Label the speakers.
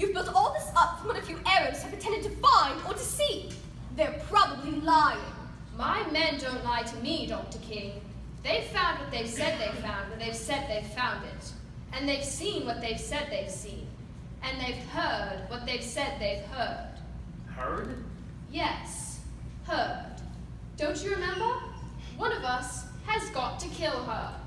Speaker 1: You've built all this up from what a few Arabs have pretended to find or to see. They're probably lying.
Speaker 2: My men don't lie to me, Dr. King. They've found what they've said they found when they've said they've found it. And they've seen what they've said they've seen. And they've heard what they've said they've heard.
Speaker 3: Heard?
Speaker 2: Yes, heard. Don't you remember? One of us has got to kill her.